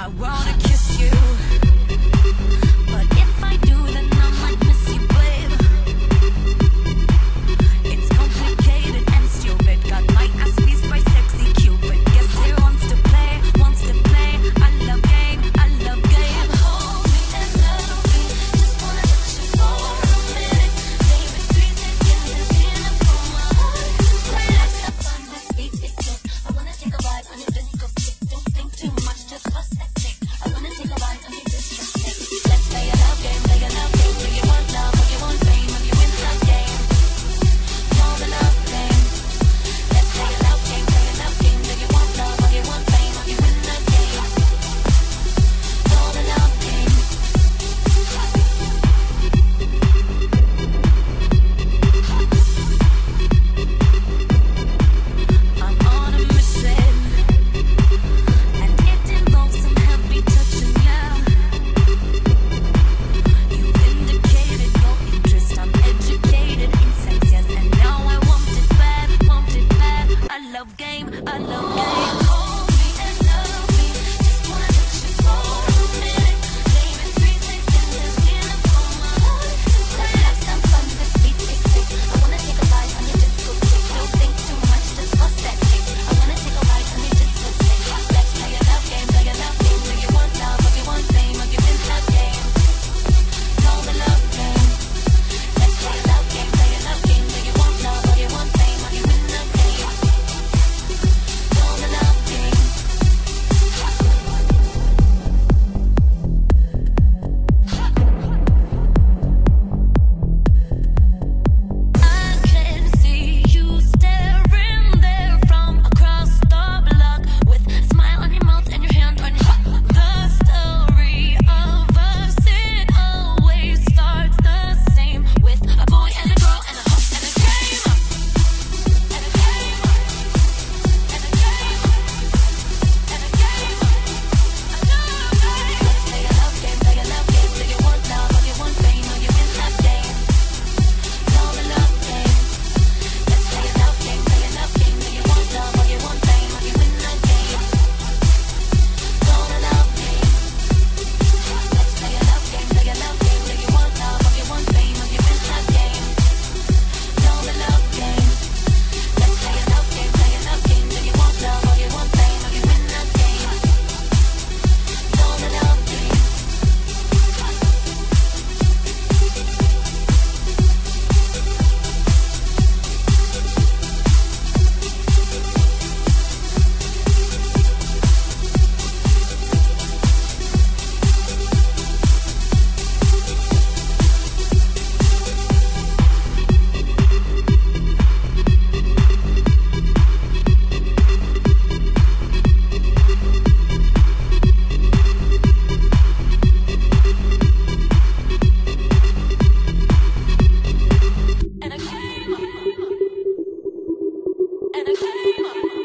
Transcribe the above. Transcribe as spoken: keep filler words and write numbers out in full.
I wanna kiss you, but if I do, then I might miss you, babe. It's complicated and stupid. Got my ass squeezed by sexy Cupid. Guess who wants to play? Wants to play? I love game. I love game. Hold me and love me. Just wanna touch you for a minute. Maybe three seconds is enough for my heart. Let's have fun. This beat is sick. I wanna take a ride on your disco stick. Don't think too much, just bust that stick. I wanna take a ride on your disco stick. Let's play a love game, play a love game. Do you want love or you want fame? Or you win love game? Call the love game. Let's play a love game, play a love game. Do you want love or you want fame? Or you win love game? Call the love game. I'm on a mission, and it involves some heavy touching, yeah. You've indicated your interest. I'm educated in sex, yes, and now I want it bad, want it bad. I love game, I love game. Hold me and love me. Just wanna touch you for a minute. Maybe three seconds is enough for my heart. Let's have some fun. This beat is sick. I wanna take a ride on your disco stick. Don't think too much, just bust that kick. I wanna take a ride on your disco stick. Let's play a love game, play a love game. Do you want love or you want fame? Or you win love game? Call the love game. Let's play a love game, play a love game. Do you want love or you want fame? Or you win love game? Call the love game. I can see you staring there from across the block with a smile on your mouth and your hand on your heart. The story of us, it always starts the same with a boy and a girl and a hook and a game. And a game. And a game. And a game. Let's play a love game, play a love game. Do you want love or you want fame? Or you win love game? Call the love game. Let's play a love game, play a love game. Do you want love or you want fame? Or you win love game? Call the love game. Let's play a love game, play a love game. Do you want love or you want fame? Or you win love game? Call the love game. Let's play a love game, play a love game. Do you want love or you want fame? Or you win love game? Call the love game. And a game. And a game.